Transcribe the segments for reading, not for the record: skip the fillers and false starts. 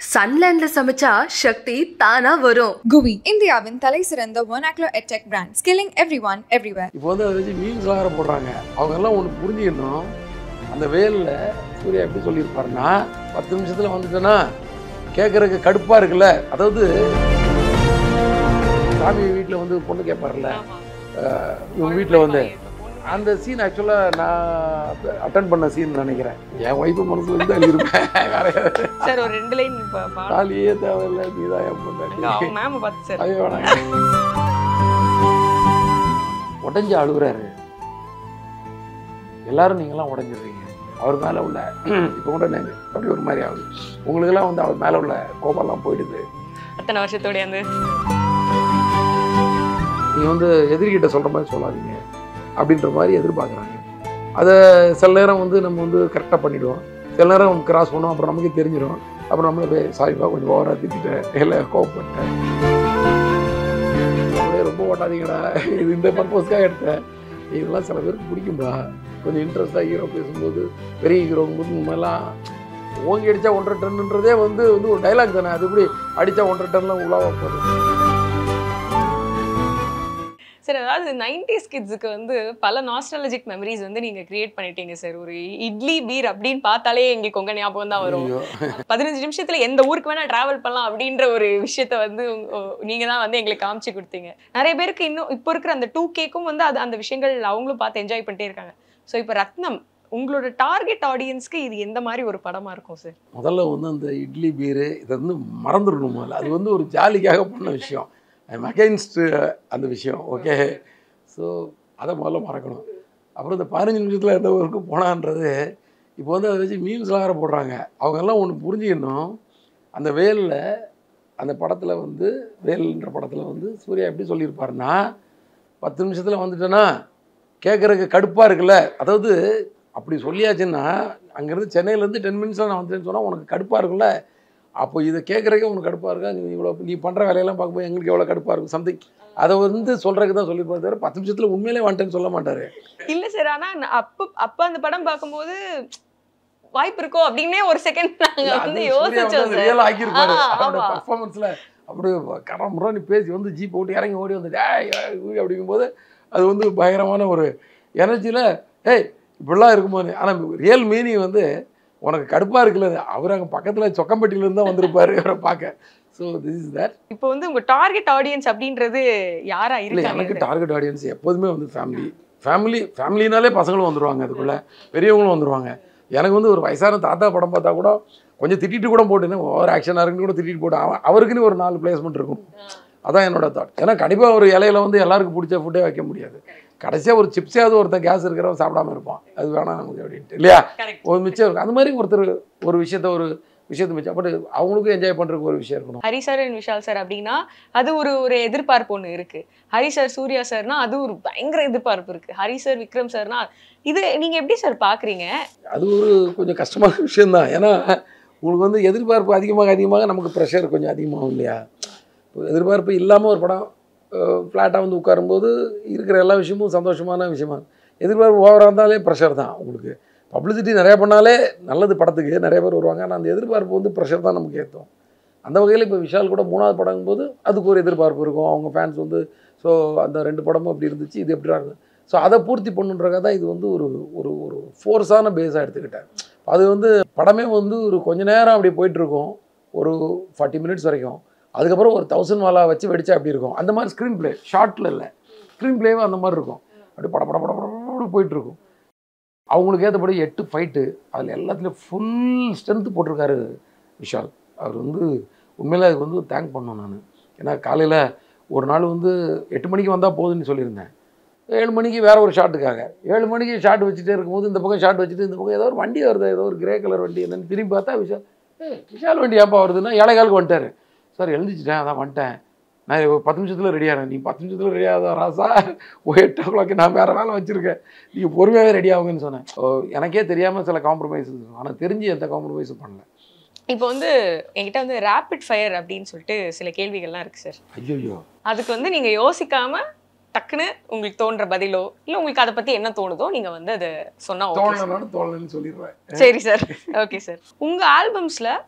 சன்லேண்ட்ல சமைச்சா சக்தி தானா வரும். குவி இந்தியாவின் தலை சிறந்த vernacular edtech brand, skilling everyone everywhere. இப்போ வந்து அதை வச்சு மீம்ஸ்லாம் வேற போடுறாங்க. அவங்க எல்லாம் ஒன்று புரிஞ்சுக்கணும். அந்த வேலில் சூர்யா எப்படி சொல்லியிருப்பாருன்னா 10 நிமிஷத்தில் வந்துட்டேன்னா கேட்குறதுக்கு கடுப்பாக இருக்குல்ல. அதாவது சாமி வீட்டில் வந்து பொண்ணு கேட்பார்ல, இவங்க வீட்டில் வந்து அந்த சீன் ஆக்சுவலாக நான் அட்டன் பண்ண சீன் நினைக்கிறேன். என் ஒய்ஃபு மனசுல இருந்து தான் இருப்பேன். வேற சார் ஒரு 2 லைன் தாலியே தேவையில்லை, நீதான் என் பொண்ணு மேம் பார்த்து சார் ஐயோ வேணாங்க. உடஞ்சி அழுகுறாரு. எல்லாரும் நீங்களாம் உடஞ்சிடுறீங்க. அவர் மேலே உள்ள இப்போ கூட அப்படி ஒரு மாதிரி ஆகுது. உங்களுக்கெல்லாம் வந்து அவர் மேலே உள்ள கோபம்லாம் போயிடுது. அத்தனை வருஷத்தோடைய அந்த நீங்கள் வந்து எதிரிகிட்ட சொல்கிற மாதிரி சொல்லாதீங்க அப்படின்ற மாதிரி எதிர்பார்க்குறாங்க. அதை சில நேரம் வந்து நம்ம வந்து கரெக்டாக பண்ணிவிடுவோம், சில நேரம் கிராஸ் பண்ணுவோம். அப்புறம் நமக்கே தெரிஞ்சிடும். அப்புறம் நம்மளே போய் சாரிப்பா கொஞ்சம் ஓவராக திட்டேன், இல்லை கோவப்பட்டேன், அப்படியே ரொம்ப ஓட்டாதீங்கடா, இது இந்த பர்பஸ்க்காக எடுத்தேன். இதெல்லாம் சில பேருக்கு பிடிக்கும்பா. கொஞ்சம் இன்ட்ரெஸ்ட்டாக ஹீரோ பேசும்போது, பெரிய ஹீரோங்கும்போது முன்னெல்லாம் ஓங்கி அடித்தா 1.5 டன்னுன்றதே வந்து ஒரு டைலாக் தானே. அது எப்படி அடித்தா 1.5 டன்லாம் உள்ளாக போகுது. சார் அதாவது 90s கிட்ஸுக்கு வந்து பல நாஸ்டாலஜிக் மெமரிஸ் வந்து நீங்க கிரியேட் பண்ணிட்டீங்க சார். ஒரு இட்லி பீர் அப்படின்னு பார்த்தாலே எங்களுக்கு உங்க ஞாபகம் தான் வரும். 15 நிமிஷத்துல எந்த ஊருக்கு வேணா டிராவல் பண்ணலாம் அப்படின்ற ஒரு விஷயத்த வந்து நீங்க தான் வந்து எங்களுக்கு காமிச்சு கொடுத்தீங்க. நிறைய பேருக்கு இன்னும் இப்போ இருக்கிற அந்த 2Kக்கும் வந்து அது அந்த விஷயங்கள் அவங்களும் பார்த்து என்ஜாய் பண்ணிட்டே இருக்காங்க. ஸோ இப்போ ரத்னம் உங்களோட டார்கெட் ஆடியன்ஸ்க்கு இது எந்த மாதிரி ஒரு படமா இருக்கும் சார்? முதல்ல வந்து அந்த இட்லி பீரு இதை வந்து மறந்துடணும். முதல்ல அது வந்து ஒரு ஜாலிக்காக பண்ண விஷயம். ஐம் அகெயின்ஸ்டு அந்த விஷயம். ஓகே, ஸோ அதை முதல்ல மறக்கணும். அப்புறம் இந்த 15 நிமிஷத்தில் எந்த ஊருக்கு போனான்றது இப்போ வந்து அதை வச்சு மீம்ஸ்லாம் வேறு போடுறாங்க. அவங்கெல்லாம் ஒன்று புரிஞ்சுக்கணும். அந்த வேலில் அந்த படத்தில் வந்து வேல்ன்ற படத்தில் வந்து சூர்யா எப்படி சொல்லியிருப்பாருன்னா 10 நிமிஷத்தில் வந்துட்டேன்னா கேட்குறதுக்கு கடுப்பாக இருக்குல்ல. அதாவது அப்படி சொல்லியாச்சுன்னா அங்கேருந்து சென்னையிலேருந்து 10 மினிட்ஸில் நான் வந்துட்டேன்னு சொன்னால் உனக்கு கடுப்பாக இருக்குல்ல. அப்போ இதை கேட்குறதுக்கே உனக்கு கடுப்பாக இருக்கா, நீ பண்ணுற வேலையெல்லாம் பார்க்கும்போது எங்களுக்கு எவ்வளோ கடுப்பாக இருக்கும் சம்திங். அதை வந்து சொல்கிறதுக்கு தான் சொல்லியிருப்பாரு தவிர 10 நிமிஷத்தில் உண்மையிலே வந்துட்டேன்னு சொல்ல மாட்டார். இல்லை சார், ஆனால் அப்போ அந்த படம் பார்க்கும்போது வாய்ப்பு இருக்கோ அப்படின்னே ஒரு செகண்ட் நாங்கள் வந்து யோசிச்சோம். ரியலாக ஆக்கியிருப்பாரு அவரோட பர்ஃபார்மன்ஸில். அப்படியே கடமுறை நீ பேசி வந்து ஜீப் ஓட்டி இறங்கி ஓடி வந்து அப்படிங்கும்போது அது வந்து பயங்கரமான ஒரு எனர்ஜியில் ஏய் இப்படிலாம் இருக்கும்போது. ஆனால் ரியல் மீனிங் வந்து உனக்கு கடுப்பாக இருக்குல்ல, அவர் அங்கே பக்கத்தில் சொக்கம்பட்டியிலேருந்து தான் வந்திருப்பாரு அவரை பார்க்க. So this is that. இப்போ வந்து உங்கள் டார்கெட் ஆடியன்ஸ் அப்படின்றது யாரா இல்லை? எனக்கு டார்கெட் ஆடியன்ஸ் எப்போதுமே வந்து ஃபேமிலினாலே பசங்களும் வந்துடுவாங்க, அதுக்குள்ளே பெரியவங்களும் வந்துடுவாங்க. எனக்கு வந்து ஒரு வயசான தாத்தா படம் பார்த்தா கூட கொஞ்சம் திட்டிட்டு கூட போட்டுன்னு ஓவர் ஆக்ஷனாக இருக்குன்னு கூட திட்டிட்டு போட்டு அவருக்குன்னு ஒரு 4 பிளேஸ்மெண்ட் இருக்கும். அதான் என்னோட தாட். ஏன்னா கண்டிப்பாக ஒரு இலையில வந்து எல்லாருக்கும் பிடிச்ச ஃபுட்டே வைக்க முடியாது. கடைசியாக ஒரு சிப்ஸாவது ஒருத்தர் கேஸ் இருக்கிறவன் சாப்பிடாம இருப்பான், அது வேணாம் நமக்கு அப்படின்ட்டு இல்லையா. ஒரு மிச்சம் இருக்கும். அந்த மாதிரி ஒருத்தர் ஒரு விஷயத்தை மிச்சம் பட் அவங்களுக்கும் என்ஜாய் பண்ணுறதுக்கு ஒரு விஷயம் இருக்கணும். Hari sir and Vishal sir அப்படின்னா அது ஒரு எதிர்பார்ப்பு ஒன்று இருக்குது. ஹரி சார் சூர்யா சார்னா அது ஒரு பயங்கர எதிர்பார்ப்பு இருக்குது. ஹரி சார் விக்ரம் சார்னா இது நீங்கள் எப்படி சார் பார்க்குறீங்க? அது ஒரு கொஞ்சம் கஷ்டமான விஷயந்தான். ஏன்னா உங்களுக்கு வந்து எதிர்பார்ப்பு அதிகமாக நமக்கு ப்ரெஷர் கொஞ்சம் அதிகமாகும் இல்லையா. எதிர்பார்ப்பு இல்லாமல் ஒரு படம் ஃப்ளாட்டாக வந்து உட்காரும்போது இருக்கிற எல்லா விஷயமும் சந்தோஷமான விஷயமா. எதிர்பார்ப்பு ஓவராக இருந்தாலே ப்ரெஷர் தான். உங்களுக்கு பப்ளிசிட்டி நிறையா பண்ணாலே நல்லது, படத்துக்கு நிறைய பேர் வருவாங்க. ஆனால் அந்த எதிர்பார்ப்பு வந்து ப்ரெஷர் தான் நமக்கு ஏற்றும். அந்த வகையில் இப்போ விஷால் கூட 3வது படங்கும்போது அதுக்கு ஒரு எதிர்பார்ப்பு இருக்கும். அவங்க ஃபேன்ஸ் வந்து ஸோ அந்த 2 படமும் அப்படி இருந்துச்சு, இது எப்படி இருக்குது. ஸோ அதை பூர்த்தி பண்ணுன்றக்காக தான் இது வந்து ஒரு ஒரு ஒரு ஃபோர்ஸான பேஸாக எடுத்துக்கிட்டேன். அது வந்து படமே வந்து ஒரு கொஞ்ச நேரம் அப்படி போயிட்டுருக்கும், ஒரு 40 மினிட்ஸ் வரைக்கும். அதுக்கப்புறம் ஒரு 1000 வாலா வச்சு வெடிச்சா அப்படி இருக்கும். அந்த மாதிரி ஸ்க்ரீன் பிளே ஷார்ட்டில் இல்லை, ஸ்க்ரீன் பிளேவும் அந்த மாதிரி இருக்கும். அப்படி பட போயிட்டுருக்கும். அவங்களுக்கு ஏற்றபடி 8 ஃபைட்டு, அதில் எல்லாத்துலேயும் ஃபுல் ஸ்ட்ரென்த்து போட்டிருக்காரு விஷால். அவர் வந்து உண்மையிலே அதுக்கு வந்து தேங்க் பண்ணணும் நான். ஏன்னா காலையில் ஒரு நாள் வந்து 8 மணிக்கு வந்தால் போதுன்னு சொல்லியிருந்தேன். 7 மணிக்கு வேறு ஒரு ஷாட்டுக்காக 7 மணிக்கு ஷாட் வச்சுட்டே இருக்கும்போது இந்த பக்கம் ஷாட் வச்சுட்டு இந்த பக்கம் ஏதோ ஒரு வண்டி வருது, ஏதோ ஒரு கிரே கலர் வண்டி என்னன்னு திரும்பி பார்த்தா விஷால் வண்டி ஏப்பா வருதுன்னா 7 காலுக்கு வந்துட்டார். சார் எழுந்திச்சிட்டேன், அதான் வந்துட்டேன், நான் 10 நிமிஷத்தில் ரெடியாகிறேன். நீ 10 நிமிஷத்தில் ரெடியாகாத ராசா, 8 o'clock நான் வேறு வேலை வச்சுருக்கேன், நீங்கள் பொறுமையாகவே ரெடி ஆகுங்கன்னு சொன்னேன். எனக்கே தெரியாமல் சில காம்ப்ரமைஸ், ஆனால் தெரிஞ்சு எந்த காம்ப்ரமைஸும் பண்ணல. இப்போ வந்து என்கிட்ட வந்து ரேபிட் ஃபயர் அப்படின்னு சொல்லிட்டு சில கேள்விகள்லாம் இருக்குது சார். ஐயோ, அதுக்கு வந்து நீங்கள் யோசிக்காமல் டக்குன்னு உங்களுக்கு தோன்ற பதிலோ இல்லை உங்களுக்கு அதை பற்றி என்ன தோணுதோ நீங்கள் வந்து அதை சொன்னால் தோணலன்னு சொல்லிடுவேன். சரி சார், ஓகே சார். உங்கள் ஆல்பம்ஸில்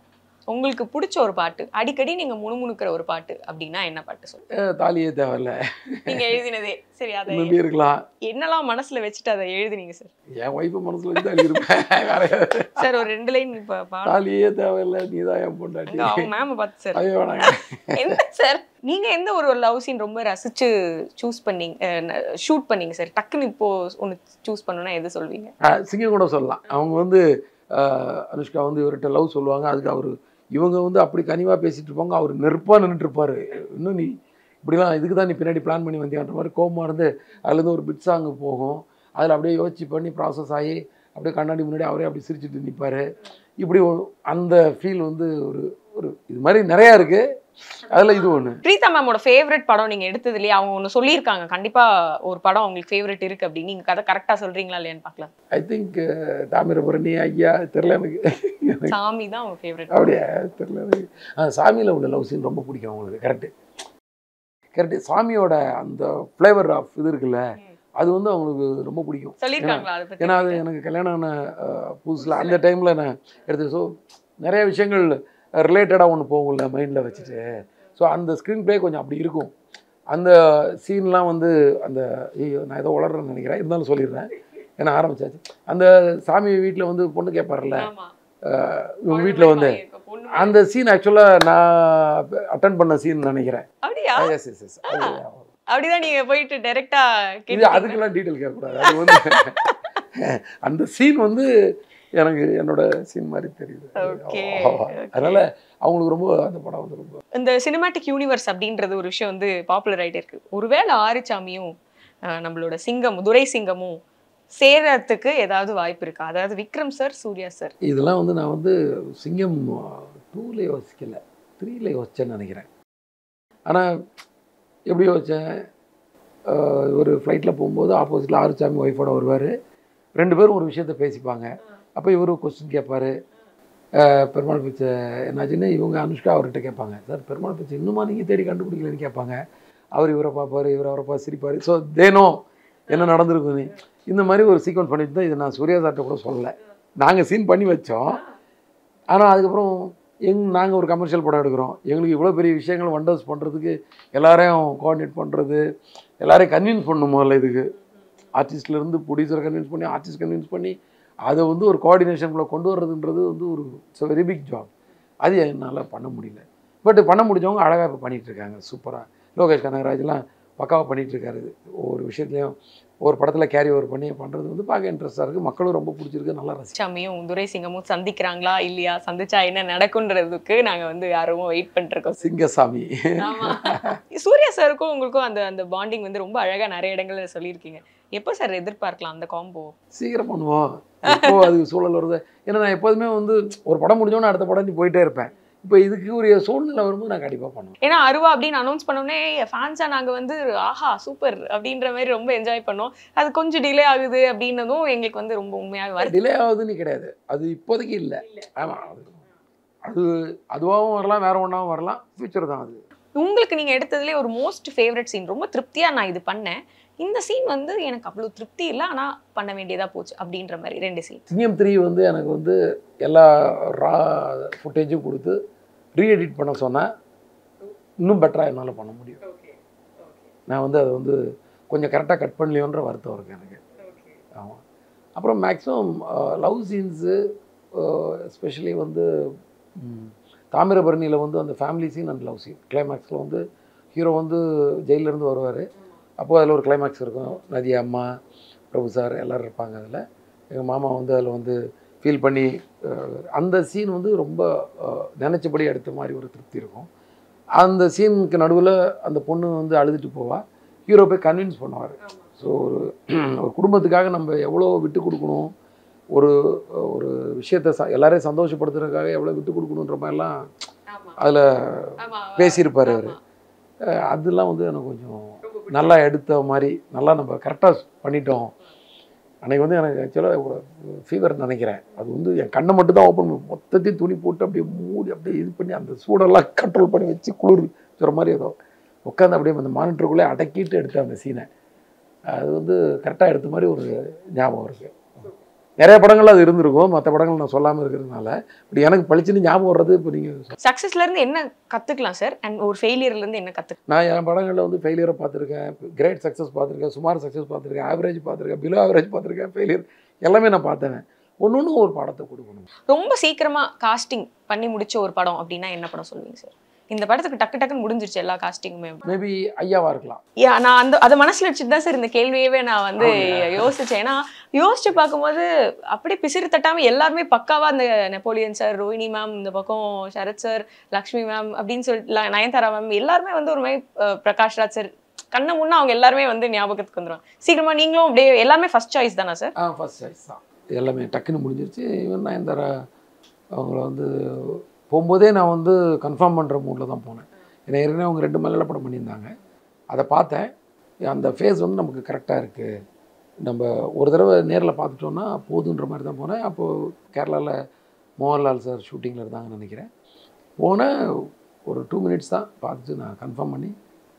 உங்களுக்கு பிடிச்ச ஒரு பாட்டு, அடிக்கடி நீங்க முணுமுணுக்கிற ஒரு பாட்டு அப்படின்னா என்ன பாட்டு சொல்லுங்க? தாலியே தேவையில்ல நீங்க எழுதினதே. சரி, அதை நம்பி இருக்கலாம். என்னெல்லாம் மனசுல வச்சுட்டு அதை எழுதுனீங்க சார்? என் ஒய்ஃபு மனசுல வச்சு தான் எழுதியிருப்பேன். வேற சார் ஒரு 2 லைன் இப்ப தாலியே தேவையில்லை நீதான் என் பொண்டாட்டி. அவங்க மேம் பார்த்து சார். ஐயோ வேணாங்க. என்ன சார் நீங்க எந்த ஒரு லவ் சீன் ரொம்ப ரசிச்சு சூஸ் பண்ணீங்க, ஷூட் பண்ணீங்க சார்? டக்குன்னு இப்போ ஒன்று சூஸ் பண்ணணும்னா எது சொல்வீங்க? சிங்கம் கூட சொல்லலாம். அவங்க வந்து அனுஷ்கா வந்து இவர்கிட்ட லவ் சொல்லுவாங்க. அதுக்கு அவர் இவங்க வந்து அப்படி கனிவாக பேசிகிட்டு இருப்பாங்க. அவர் நெருப்பாக நின்றுட்டு இருப்பார். இன்னும் நீ இப்படிலாம் இதுக்கு தான் நீ பின்னாடி பிளான் பண்ணி வந்தியான்ற மாதிரி கோபமாக இருந்து அதுலேருந்து ஒரு பிட் சாங்கு போகும். அதில் அப்படியே யோசிச்சு பண்ணி ப்ராசஸ் ஆகி அப்படியே கண்ணாடி முன்னாடி அவரே அப்படி சிரிச்சுட்டு நிற்பார். இப்படி அந்த ஃபீல் வந்து ஒரு ஒரு இது மாதிரி நிறையா இருக்குது. அதில் இது ஒன்று. பிரீதா மேமோட ஃபேவரட் படம் நீங்கள் எடுத்தது இல்லையா? அவங்க ஒன்று சொல்லியிருக்காங்க, கண்டிப்பாக ஒரு படம் உங்களுக்கு ஃபேவரட் இருக்குது அப்படின்னு. நீங்கள் கதை கரெக்டாக சொல்கிறீங்களா இல்லையான்னு பார்க்கலாம். ஐ திங்க் தாமிரபரணி ஐயா தெரில எனக்கு. சாமி தான் அவங்க ஃபேவரட். அப்படியா தெரில எனக்கு. சாமியில் உள்ள லவ் சீன் ரொம்ப பிடிக்கும் அவங்களுக்கு. கரெக்டு. சாமியோட அந்த ஃப்ளேவர் ஆஃப் இது இருக்குல்ல, அது வந்து அவங்களுக்கு ரொம்ப பிடிக்கும். சொல்லியிருக்காங்களா அதை பற்றி? ஏன்னா அது எனக்கு கல்யாணம் ஆன புதுசில் அந்த டைமில் நான் எடுத்தேன். ஸோ நிறைய விஷயங்கள் ரிலேட்டடாக ஒன்று போகும்ல மைண்டில் வச்சுட்டு. ஸோ அந்த ஸ்க்ரீன் ப்ளே கொஞ்சம் அப்படி இருக்கும். அந்த சீன்லாம் வந்து அந்த நான் ஏதோ வளர்றேன்னு நினைக்கிறேன், இருந்தாலும் சொல்லிடுறேன் ஏன்னா ஆரம்பிச்சாச்சு. அந்த சாமி வீட்டில் வந்து பொண்ணு கேட்பார்ல, இவங்க வீட்டில் வந்து அந்த சீன் ஆக்சுவலாக நான் அட்டன் பண்ண சீன் நினைக்கிறேன். அப்படியா? Yes yes yes. அப்படிதான் நீங்கள் போயிட்டு டைரெக்டா இது அதுக்கெல்லாம் டீட்டெயில் கேட்கக்கூடாது. அது வந்து அந்த சீன் வந்து எனக்கு என்னோட சீன் மாதிரி தெரியுது. அதனால அவங்களுக்கு ரொம்ப அந்த படம் வந்து ரொம்ப இந்த சினிமாட்டிக் யூனிவர்ஸ் அப்படின்றது ஒரு விஷயம் வந்து பாப்புலர் ஆகிட்டே இருக்கு. ஒருவேளை ஆறுசாமியும் நம்மளோட துரை சிங்கமும் சேர்றதுக்கு ஏதாவது வாய்ப்பு இருக்கா? அதாவது விக்ரம் சார், சூர்யா சார். இதெல்லாம் வந்து நான் வந்து சிங்கம் 2ல யோசிக்கல, 3ல யோசிச்சேன்னு நினைக்கிறேன். ஆனால் எப்படி யோசித்தேன், ஒரு ஃப்ளைட்டில் போகும்போது ஆப்போசிட்டில் ஆறுசாமி ஒய்ஃபோட வருவார். 2 பேரும் ஒரு விஷயத்த பேசிப்பாங்க. அப்போ இவரு கொஸ்டின் கேட்பார், பெருமாள் பிச்சை என்னாச்சுன்னு. இவங்க அனுஷ்கா அவர்கிட்ட கேட்பாங்க, சார் பெருமாள் பிச்சை இன்னுமா நீங்கள் தேடி கண்டுபிடிக்கலன்னு கேட்பாங்க. அவர் இவரை பார்ப்பார், இவர் அவரை பார்த்து சிரிப்பார். ஸோ தேனோ என்ன நடந்திருக்குன்னு இந்த மாதிரி ஒரு சீக்வன்ஸ் பண்ணிட்டு தான். இது நான் சூர்யா சார்கிட்ட கூட சொல்லலை, நாங்கள் சீன் பண்ணி வச்சோம். ஆனால் அதுக்கப்புறம் நாங்கள் ஒரு கமர்ஷியல் படம் எடுக்கிறோம், எங்களுக்கு இவ்வளோ பெரிய விஷயங்கள் வண்டர்ஸ் பண்ணுறதுக்கு எல்லாரையும் கோஆர்டினேட் பண்ணுறது, எல்லாரையும் கன்வின்ஸ் பண்ணணும். முதல்ல இதுக்கு ஆர்டிஸ்ட்லேருந்து ப்ரொடியூசரை கன்வின்ஸ் பண்ணி, ஆர்டிஸ்ட் கன்வின்ஸ் பண்ணி அதை வந்து ஒரு கோஆர்டினேஷனுக்குள்ளே கொண்டு வர்றதுன்றது வந்து ஒரு இட்ஸ் வெரி பிக் ஜாப். அது என்னால் பண்ண முடியல. பட் பண்ண முடிஞ்சவங்க அழகாக இப்போ பண்ணிகிட்ருக்காங்க. சூப்பராக லோகேஷ் கனகராஜ்லாம் பக்காவாக பண்ணிகிட்ருக்காரு. ஒவ்வொரு விஷயத்துலையும் ஒரு படத்தில் கேரி ஓவர் பண்ணி பண்ணுறது வந்து பார்க்க இன்ட்ரெஸ்ட்டாக இருக்குது. மக்களும் ரொம்ப பிடிச்சிருக்கு, நல்லா ரசிச்சு. சாமியும் துரை சிங்கமும் சந்திக்கிறாங்களா இல்லையா, சந்திச்சா என்ன நடக்குன்றதுக்கு நாங்கள் வந்து யாரும் வெயிட் பண்ணிருக்கோம். சிங்கசாமி. சூர்யா சாருக்கும் உங்களுக்கும் அந்த அந்த பாண்டிங் வந்து ரொம்ப அழகாக நிறைய இடங்கள்ல சொல்லியிருக்கீங்க. எப்போ சார் எதிர்பார்க்கலாம் அந்த காம்போ? சீக்கிரம் பண்ணுவோம், எப்போ அது சூழல் வருது. ஏன்னா நான் எப்போதுமே வந்து ஒரு படம் முடிஞ்சோன்னா அடுத்த படம் நீ போயிட்டே இருப்பேன். இப்போ இதுக்கு ஒரு சூழ்நிலை வரும்போது நான் கண்டிப்பாக பண்ணுவேன். ஏன்னா அருவா அப்படின்னு அனௌன்ஸ் பண்ணோன்னே ஃபேன்ஸாக நாங்கள் வந்து ஆஹா சூப்பர் அப்படின்ற மாதிரி ரொம்ப என்ஜாய் பண்ணோம். அது கொஞ்சம் டிலே ஆகுது அப்படின்னதும் எங்களுக்கு வந்து ரொம்ப உண்மையாக வருது. டிலே ஆகுதுன்னு கிடையாது, அது இப்போதைக்கு இல்லை. ஆமாம், அது அதுவாகவும் வரலாம், வேற ஒன்றாவும் வரலாம், ஃபியூச்சர் தான் அது. உங்களுக்கு நீங்கள் எடுத்ததுலேயே ஒரு மோஸ்ட் ஃபேவரட் சீன், ரொம்ப திருப்தியாக நான் இது பண்ணேன், இந்த சீன் வந்து எனக்கு அவ்வளோ திருப்தி இல்லை ஆனால் பண்ண வேண்டியதாக போச்சு அப்படின்ற மாதிரி 2 சீன். சிங்கம் 3 வந்து எனக்கு வந்து எல்லா ரா ஃபுட்டேஜும் கொடுத்து ரீஎடிட் பண்ண சொன்னேன். இன்னும் பெட்டராக என்னால் பண்ண முடியும். நான் வந்து அதை வந்து கொஞ்சம் கரெக்டாக கட் பண்ணலையோன்ற வருத்தம் இருக்குது எனக்கு. ஆமாம். அப்புறம் மேக்ஸிமம் லவ் சீன்ஸு எஸ்பெஷலி வந்து தாமிரபரணியில் வந்து அந்த family scene and love scene கிளைமேக்ஸில் வந்து ஹீரோ வந்து ஜெயிலேருந்து வருவார். அப்போது அதில் ஒரு கிளைமேக்ஸ் இருக்கும். நதியா அம்மா, பிரபு சார் எல்லோரும் இருப்பாங்க. அதில் எங்கள் மாமா வந்து அதில் வந்து ஃபீல் பண்ணி அந்த சீன் வந்து ரொம்ப நினச்சபடி எடுத்த மாதிரி ஒரு திருப்தி இருக்கும். அந்த சீனுக்கு நடுவில் அந்த பொண்ணு வந்து அழுதுட்டு போவாள், ஹீரோ போய் கன்வின்ஸ் பண்ணுவார். ஸோ ஒரு குடும்பத்துக்காக நம்ம எவ்வளோ விட்டு கொடுக்கணும், ஒரு ஒரு விஷயத்தை எல்லாரையும் சந்தோஷப்படுத்துறதுக்காக எவ்வளோ விட்டு கொடுக்கணுன்ற மாதிரிலாம் அதில் பேசியிருப்பார் அவர். அதெல்லாம் வந்து எனக்கு கொஞ்சம் நல்லா எடுத்த மாதிரி, நல்லா நம்ம கரெக்டாக பண்ணிட்டோம். அன்றைக்கி வந்து எனக்கு ஆக்சுவலாக ஒரு ஃபீவர் நினைக்கிறேன். அது வந்து என் கண்ணை மட்டும் தான் ஓப்பன் பண்ணி மொத்தத்தையும் துணி போட்டு அப்படியே மூடி அப்படியே இது பண்ணி அந்த சூடெல்லாம் கண்ட்ரோல் பண்ணி வச்சு குளிர் சொல்கிற மாதிரி ஏதோ உட்காந்து அப்படியே அந்த மானிட்டருக்குள்ளே அடக்கிட்டு எடுத்தேன் அந்த சீனை. அது வந்து கரெக்டாக எடுத்த மாதிரி ஒரு ஞாபகம் இருக்குது. நிறைய படங்கள் அது இருந்திருக்கும், மற்ற படங்கள் நான் சொல்லாமல் இருக்கிறதுனால. இப்படி எனக்கு பளிச்சுன்னு ஞாபகம் வர்றது இப்போ நீங்கள் சக்ஸஸ்லேருந்து என்ன கற்றுக்கலாம் சார் அண்ட் ஒரு ஃபெயிலியர்லேருந்து என்ன கற்றுக்கலாம்? நான் என் படங்களில் வந்து ஃபெயிலியரை பார்த்துருக்கேன், கிரேட் சக்ஸஸ் பார்த்துருக்கேன், சுமார் சக்ஸஸ் பார்த்துருக்கேன், ஆவரேஜ் பார்த்துருக்கேன், பிலோ ஆவரேஜ் பார்த்துருக்கேன், ஃபெயிலியர் எல்லாமே நான் பார்த்தேன். ஒன்று ஒரு படத்தை கொடுக்கணும். ரொம்ப சீக்கிரமாக காஸ்டிங் பண்ணி முடிச்ச ஒரு படம் அப்படின்னா என்ன படம் சொல்லுவீங்க சார்? இந்த படத்துக்கு டக்குன்னு முடிஞ்சிருச்சு எல்லா காஸ்டிங்குமே. மேபி ஐயாவா இருக்கலாம். நான் அதை மனசில் வச்சுட்டு தான் சார் இந்த கேள்வியவே நான் வந்து யோசிச்சேன். ஏன்னா யோசிச்சு பார்க்கும்போது அப்படியே பிசிறு தட்டாமல் எல்லாருமே பக்காவா அந்த நெப்போலியன் சார், ரோஹிணி மேம், இந்த பக்கம் சரத் சார், லக்ஷ்மி மேம் அப்படின்னு சொல்லிட்டு நயன்தாரா மேம் எல்லாருமே வந்து ஒரு மாதிரி பிரகாஷ் ராஜ் சார் கண்ணை முன்னா அவங்க எல்லாருமே வந்து ஞாபகத்துக்கு வந்துடும். சீக்கிரமா நீங்களும் அப்படியே எல்லாமே ஃபர்ஸ்ட் சாய்ஸ் தானா சார்? ஃபர்ஸ்ட் சாய்ஸ் தான். எல்லாமே டக்குன்னு முடிஞ்சிருச்சு. ஈவன் நயன்தாரா அவங்கள வந்து போகும்போதே நான் வந்து கன்ஃபார்ம் பண்ணுற மூடில் தான் போனேன். ஏன்னா ஏற்கனவே அவங்க 2 மலையாள படம் பண்ணியிருந்தாங்க, அதை பார்த்தேன். அந்த ஃபேஸ் வந்து நமக்கு கரெக்டாக இருக்குது, நம்ம ஒரு தடவை நேரில் பார்த்துட்டோன்னா போதுன்ற மாதிரி தான் போனேன். அப்போது கேரளாவில் மோகன்லால் சார் ஷூட்டிங்கில் இருந்தாங்கன்னு நினைக்கிறேன். போனேன், ஒரு 2 மினிட்ஸ் தான் பார்த்துட்டு நான் கன்ஃபார்ம் பண்ணி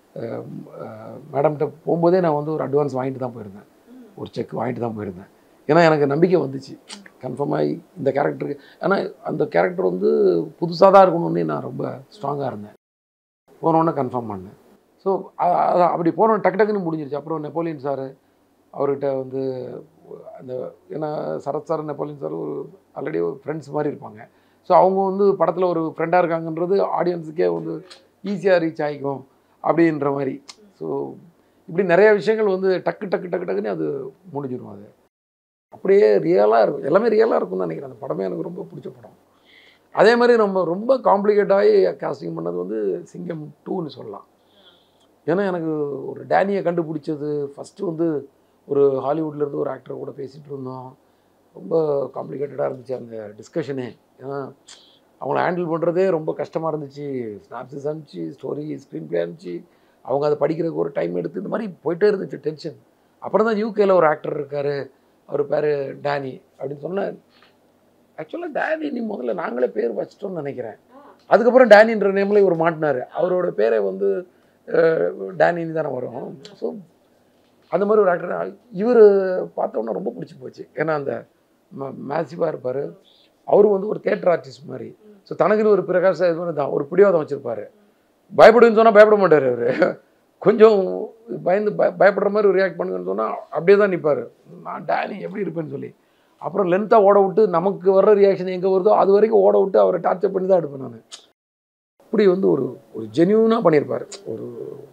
மேடம்கிட்ட போகும்போதே நான் வந்து ஒரு அட்வான்ஸ் வாங்கிட்டு தான் போயிருந்தேன், ஒரு செக் வாங்கிட்டு தான் போயிருந்தேன். ஏன்னா எனக்கு நம்பிக்கை வந்துச்சு கன்ஃபார்மாகி இந்த கேரக்டருக்கு. ஆனால் அந்த கேரக்டர் வந்து புதுசாக தான் இருக்கணும்னு நான் ரொம்ப ஸ்ட்ராங்காக இருந்தேன். போனோன்னே கன்ஃபார்ம் பண்ணேன். ஸோ அப்படி போனோன்னு டக்குன்னு முடிஞ்சிருச்சு. அப்புறம் நெப்போலியன் சார் அவர்கிட்ட வந்து அந்த ஏன்னா சரத் சார் நெப்போலியன் சார் ஒரு ஆல்ரெடி ஒரு ஃப்ரெண்ட்ஸ் மாதிரி இருப்பாங்க. ஸோ அவங்க வந்து படத்தில் ஒரு ஃப்ரெண்டாக இருக்காங்கன்றது ஆடியன்ஸுக்கே வந்து ஈஸியாக ரீச் ஆகிக்கும் அப்படின்ற மாதிரி. ஸோ இப்படி நிறைய விஷயங்கள் வந்து டக்குன்னு அது முடிஞ்சிடும். அது அப்படியே ரியலாக இருக்கும், எல்லாமே ரியலாக இருக்கும்னு நினைக்கிறேன். அந்த படமே எனக்கு ரொம்ப பிடிச்ச படம். அதே மாதிரி ரொம்ப காம்ப்ளிகேட்டாகி காஸ்டிங் பண்ணது வந்து சிங்கம் 2ன்னு சொல்லலாம். ஏன்னா எனக்கு ஒரு டேனியை கண்டுபிடிச்சது ஃபஸ்ட்டு வந்து ஒரு ஹாலிவுட்லேருந்து ஒரு ஆக்டர் கூட பேசிகிட்டு இருந்தோம். ரொம்ப காம்ப்ளிகேட்டடாக இருந்துச்சு அந்த டிஸ்கஷனே. ஏன்னா அவங்கள ஹேண்டில் பண்ணுறதே ரொம்ப கஷ்டமாக இருந்துச்சு. ஸ்னாப்ஸஸ் அனுப்பிச்சு, ஸ்டோரி ஸ்க்ரீன் ப்ளே அனுப்பிச்சு, அவங்க அதை படிக்கிறதுக்கு ஒரு டைம் எடுத்து இந்த மாதிரி போயிட்டே இருந்துச்சு டென்ஷன். அப்புறம் தான் யூகேல ஒரு ஆக்டர் இருக்கார், அவர் பேர் டேனி அப்படின்னு சொன்னேன். ஆக்சுவலாக டேனி நீ முதல்ல நாங்களே பேர் வச்சிட்டோம்னு நினைக்கிறேன். அதுக்கப்புறம் டேனின்ற நேமில் இவர் மாட்டினார். அவரோட பேரை வந்து டேனின்னு தானே வரும். ஸோ அந்த மாதிரி ஒரு ஆக்டர் இவர் பார்த்தோன்னா ரொம்ப பிடிச்சி போச்சு. ஏன்னா அந்த மேசிவாக இருப்பார், அவரும் வந்து ஒரு தியேட்டர் ஆர்டிஸ்ட் மாதிரி. ஸோ தனக்குன்னு ஒரு பிரகாஷ் இது மாதிரி தான் ஒரு பிடிவாதம் வச்சுருப்பார். பயப்படுன்னு சொன்னால் பயப்பட மாட்டார். அவர் கொஞ்சம் பயந்து பயப்படுற மாதிரி ரியாக்ட் பண்ணுங்கன்னு சொன்னால் அப்படியே தான் நிற்பார். நான் டேனி எப்படி இருப்பேன்னு சொல்லி அப்புறம் லென்த்தாக ஓட விட்டு நமக்கு வர்ற ரியாக்ஷன் எங்கே வருதோ அது வரைக்கும் ஓட விட்டு அவரை டார்ச்சர் பண்ணி தான் எடுப்பேன் நான். அப்படி வந்து ஒரு ஜென்யூனாக பண்ணியிருப்பார். ஒரு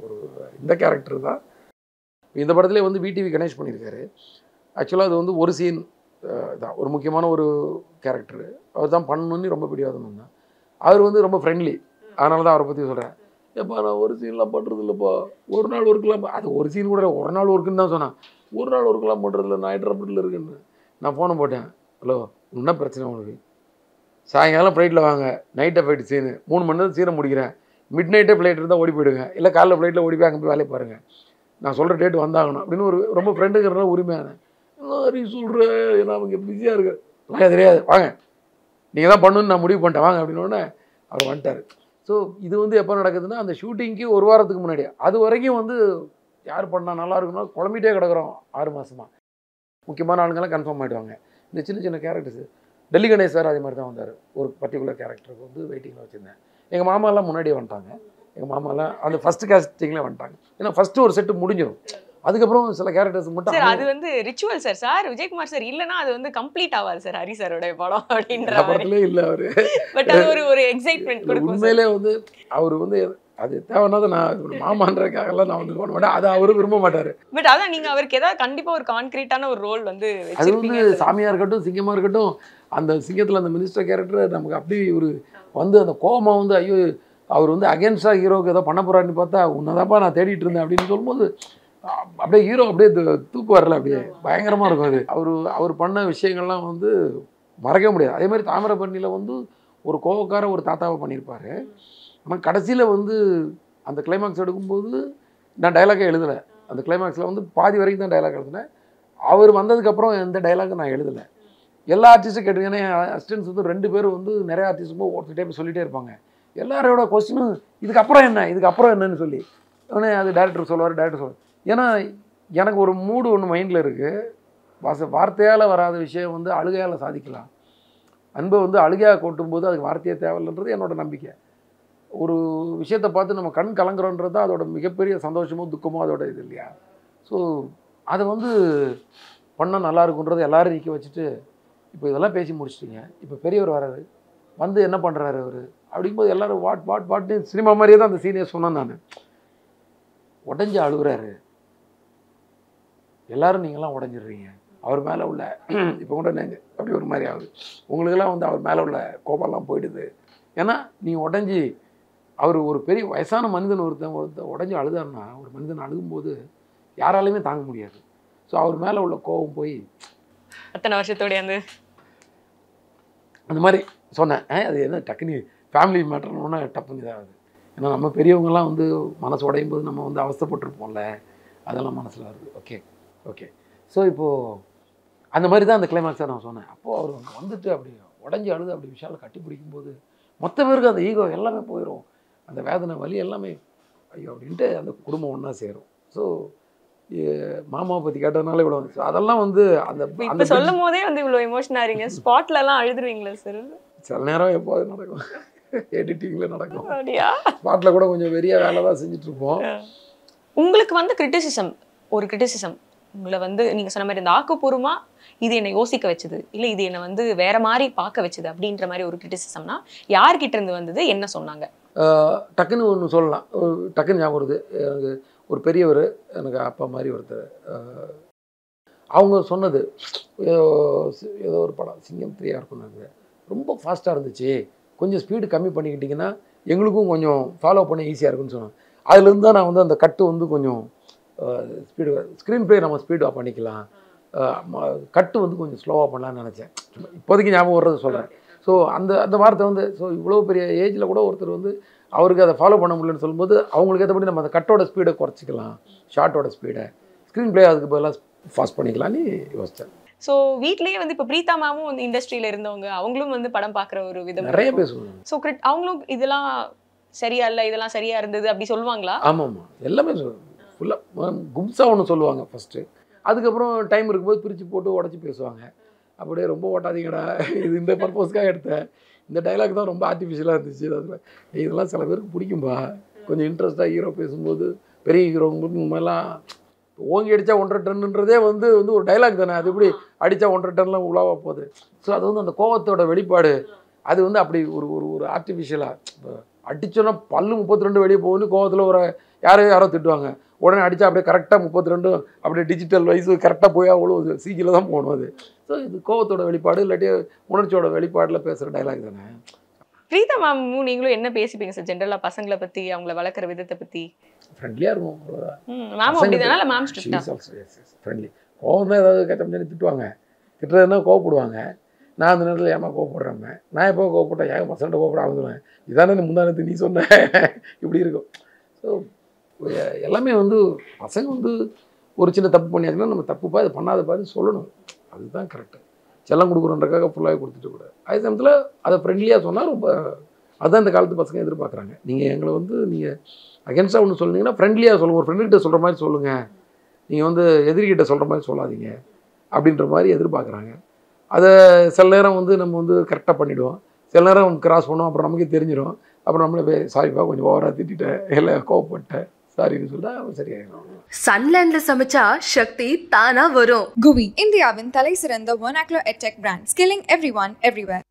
இந்த கேரக்டர் தான் இந்த படத்துலேயே வந்து விடிவி கணேஷ் பண்ணியிருக்காரு. ஆக்சுவலாக அது வந்து ஒரு சீன் தான், ஒரு முக்கியமான ஒரு கேரக்டரு. அவர் தான் பண்ணணுன்னு ரொம்ப பிடிவாதம் தான். அவர் வந்து ரொம்ப ஃப்ரெண்ட்லி, அதனால தான் அவரை பற்றி சொல்கிறேன். எப்போ நான் ஒரு சீன்லாம் பண்ணுறது இல்லைப்பா, ஒரு நாள் ஒர்க்கெலாம் அது ஒரு சீன் கூட ஒரு நாள் ஒர்க்குன்னு தான் சொன்னான். ஒரு நாள் ஒர்க்கெலாம் பண்ணுறதில்ல, நான் ஹைட்ராபாடில் இருக்குன்னு. நான் ஃபோனை போட்டேன், ஹலோ என்ன பிரச்சனை உனக்கு, சாயங்காலம் ஃப்ளைட்டில் வாங்க, நைட்டை ஃப்ளைட் சீனு 3 மணி நேரம் சீனை முடிக்கிறேன், மிட் நைட்டே ஃப்ளைட் இருந்தால் ஓடி போயிடுங்க, இல்லை காலைல ஃப்ளைட்டில் ஓடி போய் அங்கே போய் வேலையை பாருங்கள், நான் சொல்கிற டேட் வந்தாகணும் அப்படின்னு ஒரு ரொம்ப ஃப்ரெண்டுங்கிறனால உரிமையான நீ சொல்கிறேன். ஏன்னா அவங்க பிஸியாக இருக்கு, வாங்க தெரியாது, வாங்க நீங்கள் தான் பண்ணணுன்னு நான் முடிவு பண்ணிட்டேன் வாங்க அப்படின்னோடனே அவர் வந்துட்டார். ஸோ இது வந்து எப்போ நடக்குதுன்னா அந்த ஷூட்டிங்க்கு 1 வாரத்துக்கு முன்னாடி, அது வரைக்கும் வந்து யார் பண்ணால் நல்லா இருக்குன்னா குழம்பிட்டே கிடக்குறோம் 6 மாதமாக. முக்கியமான ஆளுங்கெல்லாம் கன்ஃபார்ம் ஆகிடுவாங்க. இந்த சின்ன சின்ன கேரக்டர்ஸ் டெல்லி கணேஷ் சார் அதே மாதிரி தான் வந்தார். ஒரு பர்டிகுலர் கேரக்டருக்கு வந்து வெயிட்டிங்கில் வச்சுருந்தேன். எங்கள் மாமாலாம் முன்னாடியே வந்துட்டாங்க. எங்கள் மாமாலாம் அந்த ஃபஸ்ட்டு கேஸ்டிங்கில் வந்துட்டாங்க. ஏன்னா ஃபஸ்ட்டு ஒரு செட்டு முடிஞ்சிடும், அதுக்கப்புறம் சில கேரக்டர்ஸ் மட்டும். சார் அது வந்து ritual sir. Sir Vijayakumar sir இல்லைன்னா அது வந்து கம்ப்ளீட் ஆகாது சார் ஹரி சாரோட படம் அப்படின்ற படத்துலேயே இல்லை அவர். பட் அது ஒரு எக்ஸைட்மெண்ட் கொடுக்கும். உண்மையிலே வந்து அவர் வந்து அது தேவைன்னா நான் மாமான்றதுக்காகலாம் நான் வந்து போட மாட்டேன், அது அவரும் விரும்ப மாட்டார். பட் அதான் நீங்கள் அவருக்கு ஏதாவது கண்டிப்பாக ஒரு கான்கிரீட்டான ஒரு ரோல் வந்து அது வந்து சாமியாக இருக்கட்டும் சிங்கமாக இருக்கட்டும், அந்த சிங்கத்தில் அந்த மினிஸ்டர் கேரக்டர் நமக்கு அப்படி ஒரு வந்து அந்த கோபமாக வந்து ஐயோ அவர் வந்து அகேன்ஸ்டாக ஹீரோவுக்கு ஏதோ பண்ண போகிறான்னு பார்த்தா உன்னதாப்பா நான் தேடிட்டு இருந்தேன் அப்படின்னு சொல்லும்போது அப்படியே ஹீரோ அப்படியே தூக்கு வரல, அப்படியே பயங்கரமாக இருக்கும். அது அவர் பண்ண விஷயங்கள்லாம் வந்து மறக்க முடியாது. அதே மாதிரி தாமிரபரணியில் வந்து ஒரு கோவக்கார ஒரு தாத்தாவை பண்ணியிருப்பார். ஆனால் கடைசியில் வந்து அந்த கிளைமாக்ஸ் எடுக்கும்போது நான் டைலாக்கே எழுதலை. அந்த கிளைமாக்ஸில் வந்து பாதி வரைக்கும் தான் டைலாக் எழுதினேன். அவர் வந்ததுக்கப்புறம் எந்த டைலாக்கும் நான் எழுதலை. எல்லா ஆர்டிஸ்ட்டும் கேட்டிங்கன்னா அசிஸ்டன்ஸ் வந்து 2 பேரும் வந்து நிறைய ஆர்டிஸ்ட்டுக்கும் ஒருத்தர் டைப் சொல்லிகிட்டே இருப்பாங்க. எல்லாரோட கொஸ்டினும் இதுக்கப்புறம் என்னன்னு சொல்லி உடனே அது டேரக்டர் சொல்லுவார். ஏன்னா எனக்கு ஒரு மூடு ஒன்று மைண்டில் இருக்குது, வார்த்தையால் வராத விஷயம் வந்து அழுகையால் சாதிக்கலாம். அன்பை வந்து அழுகையாக கொட்டும்போது அதுக்கு வார்த்தையே தேவையில்லைன்றது என்னோட நம்பிக்கை. ஒரு விஷயத்தை பார்த்து நம்ம கண் கலங்குறோன்றது தான் அதோட மிகப்பெரிய சந்தோஷமோ துக்கமோ அதோட இது இல்லையா. ஸோ அதை வந்து பண்ணால் நல்லா இருக்குன்றது எல்லாரும் நிற்க வச்சுட்டு இப்போ இதெல்லாம் பேசி முடிச்சிட்டிங்க. இப்போ பெரியவர் வராரு, வந்து என்ன பண்ணுறாரு அவர் அப்படிங்கும்போது எல்லோரும் வாட்னு சினிமா மாதிரியே தான் அந்த சீனியர் சொன்னேன் நான். உடஞ்சி அழுகுறாரு, எல்லோரும் நீங்களாம் உடஞ்சிடுறீங்க. அவர் மேலே உள்ள இப்போ கூட நீங்கள் அப்படி ஒரு மாதிரி ஆகுது. உங்களுக்கெல்லாம் வந்து அவர் மேலே உள்ள கோபம்லாம் போயிடுது. ஏன்னா நீங்கள் உடஞ்சி அவர் ஒரு பெரிய வயசான மனிதன் ஒருத்தன் உடஞ்சி அழுதாருன்னா ஒரு மனிதன் அழுகும்போது யாராலையுமே தாங்க முடியாது. ஸோ அவர் மேலே உள்ள கோபம் போய் அத்தனை வருஷத்தோடைய அந்த மாதிரி சொன்னேன். அது என்ன டக்குனு ஃபேமிலி மேட்டர்னோன்னா டப்புன்னு இதாகுது. ஏன்னா நம்ம பெரியவங்கெல்லாம் வந்து மனசு உடையும் போது நம்ம வந்து அவஸ்தைப்பட்டிருப்போம்ல, அதெல்லாம் மனசில் வருது. ஓகே ஸோ இப்போது அந்த மாதிரி தான் அந்த கிளைமேக்ஸை நான் சொன்னேன். அப்போது அவர் அங்கே வந்துட்டு அப்படி உடஞ்சி அழுது அப்படி விஷாலை கட்டி பிடிக்கும்போது மொத்த பேருக்கு அந்த ஈகோ எல்லாமே போயிடும். அந்த வேதனை வலி எல்லாமே ஐயோ அப்படின்ட்டு அந்த குடும்பம் ஒன்றா சேரும். ஸோ மாமாவை பற்றி கேட்டதுனால இவ்வளோ வந்துச்சு. அதெல்லாம் வந்து அந்த சொல்லும் போதே வந்து இவ்வளோ எமோஷனாக இருங்க. ஸ்பாட்லலாம் அழுதுருவீங்களா சார்? சில நேரம் எப்போது நடக்கும், எடிட்டிங்கில் நடக்கும். அப்படியா? ஸ்பாட்டில் கூட கொஞ்சம் பெரிய வேலை தான் செஞ்சுட்ருப்போம். உங்களுக்கு வந்து கிரிட்டிசிசம் உங்களை வந்து நீங்கள் சொன்ன மாதிரி இந்த ஆக்கப்பூர்வமாக இது என்னை யோசிக்க வச்சுது, இல்லை இது என்னை வந்து வேற மாதிரி பார்க்க வச்சுது அப்படின்ற மாதிரி ஒரு கிரிட்டிசிசம்னா யார்கிட்ட இருந்து வந்தது, என்ன சொன்னாங்க? டக்குன்னு ஒன்று சொல்லலாம், டக்குன்னு ஞாபகம் வருது. எனக்கு ஒரு பெரியவர், எனக்கு அப்பா மாதிரி ஒருத்தர், அவங்க சொன்னது ஏதோ ஒரு படம் சிங்கம் 3 இருக்குன்னு, ரொம்ப ஃபாஸ்ட்டாக இருந்துச்சு, கொஞ்சம் ஸ்பீடு கம்மி பண்ணிக்கிட்டிங்கன்னா எங்களுக்கும் கொஞ்சம் ஃபாலோ பண்ண ஈஸியாக இருக்குன்னு சொன்னாங்க. அதுலேருந்து தான் நான் வந்து அந்த கட்டு வந்து கொஞ்சம் ஸ்பீடு ஸ்க்ரீன் ப்ளே நம்ம ஸ்பீடாக பண்ணிக்கலாம், கட்டு வந்து கொஞ்சம் ஸ்லோவாக பண்ணலான்னு நினச்சேன். இப்போதைக்கு ஞாபகம் வர்றது சொல்கிறேன். ஸோ அந்த வார்த்தை வந்து ஸோ இவ்வளோ பெரிய ஏஜில் கூட ஒருத்தர் வந்து அவருக்கு அதை ஃபாலோ பண்ண முடியலன்னு சொல்லும்போது அவங்களுக்கு ஏற்றபடி நம்ம அந்த கட்டோட ஸ்பீடை குறைச்சிக்கலாம், ஷார்ட்டோட ஸ்பீடை, ஸ்க்ரீன் ப்ளே அதுக்கு பதிலாக ஃபாஸ்ட் பண்ணிக்கலான்னு யோசித்தேன். ஸோ வீட்லேயே வந்து இப்போ பிரீதா மேமும் வந்து இண்டஸ்ட்ரியில் இருந்தவங்க, அவங்களும் வந்து படம் பார்க்குற ஒரு விதம் நிறைய பேசுவாங்க. ஸோ அவங்களும் இதெல்லாம் சரியா இல்லை, இதெல்லாம் சரியா இருந்தது அப்படி சொல்லுவாங்களா? ஆமாம், எல்லாமே ஃபுல்லாக கும்ஸாக ஒன்று சொல்லுவாங்க ஃபஸ்ட்டு. அதுக்கப்புறம் டைம் இருக்கும்போது பிரித்து போட்டு உடச்சி பேசுவாங்க. அப்படியே ரொம்ப ஓட்டாதீங்கடா, இது இந்த பர்பஸ்க்காக எடுத்தேன், இந்த டைலாக் தான் ரொம்ப ஆர்டிஃபிஷியலாக இருந்துச்சு, அதில் இதெல்லாம் சில பேருக்கு பிடிக்கும்பா, கொஞ்சம் இன்ட்ரெஸ்ட்டாக ஹீரோ பேசும்போது பெரிய ஹீரோங்களுக்கு உண்மையெல்லாம் ஓங்கி அடித்தா 1.5 டன்னுன்றதே வந்து ஒரு டைலாக் தானே, அது எப்படி அடித்தா 1.5 டன்லாம் உலாவா போகுது. ஸோ அது வந்து அந்த கோவத்தோட வெளிப்பாடு, அது வந்து அப்படி ஒரு ஆர்டிஃபிஷியலாக அடித்தோன்னா பல்லு 32 வெளியே போகுதுன்னு கோவத்தில் ஒரு யாரோ திட்டுவாங்க, உடனே அடித்தா அப்படியே கரெக்டாக 32 அப்படியே டிஜிட்டல் வைஸு கரெக்டாக போய் அவ்வளோ சீக்கிரம் தான் போகணும் அது. ஸோ இது கோவத்தோட வெளிப்பாடு இல்லாட்டி உணர்ச்சியோட வெளிப்பாடில் பேசுகிற டைலாக் தானே. பிரீதா மேமும் நீங்களும் என்ன பேசிப்பீங்க சார் ஜென்ரலாக பசங்களை பற்றி, அவங்கள வளர்க்குற விதத்தை பற்றி? ஃப்ரெண்ட்லியாக இருக்கும், மேம் அப்படிதானா? Ma'am friendly. கோவம் தான் ஏதாவது கேட்ட திட்டுவாங்க, திட்டுறதுனா கோவப்படுவாங்க. நான் அந்த நேரத்தில் ஏமா கோவப்படுறேன், நான் எப்போ கோவப்பட்டேன், ஏன் பசங்கள்ட்ட கோவப்பட ஆகுதுவேன், இதானே முந்தானத்து நீ சொன்ன இப்படி இருக்கும். ஸோ எல்லாமே வந்து பசங்க வந்து ஒரு சின்ன தப்பு பண்ணியாச்சுன்னா நம்ம தப்புப்பா இது பண்ணாதப்பான்னு சொல்லணும், அதுதான் கரெக்டு. செல்லம் கொடுக்குறோன்றக்காக ஃபுல்லாகவே கொடுத்துட்டு கூட அதே சமயத்தில் அதை ஃப்ரெண்ட்லியாக சொன்னால் ரொம்ப அதுதான் இந்த காலத்து பசங்க எதிர்பார்க்குறாங்க. நீங்கள் எங்களை வந்து நீங்கள் அகென்ஸ்டாக ஒன்று சொன்னீங்கன்னா ஃப்ரெண்ட்லியாக சொல்லுங்கள், ஒரு ஃப்ரெண்டுக்கிட்ட சொல்கிற மாதிரி சொல்லுங்கள், நீங்கள் வந்து எதிரிகிட்ட சொல்கிற மாதிரி சொல்லாதீங்க அப்படின்ற மாதிரி எதிர்பார்க்குறாங்க. அதை சில நேரம் வந்து நம்ம வந்து கரெக்டாக பண்ணிவிடுவோம், சில நேரம் கிராஸ் பண்ணுவோம், அப்புறம் நமக்கே தெரிஞ்சிடும், அப்புறம் நம்மளே சாரிப்பா கொஞ்சம் ஓவராக திட்டேன், எல்லாம் கோவப்பட்டேன், சாரின்னு சொல்லிட்டா சரியாயிடும். சன்லேண்ட்ல சமைச்சா சக்தி தானா வரும். GUI, இந்தியாவின் தலை சிறந்த vernacular edtech brand, skilling everyone everywhere.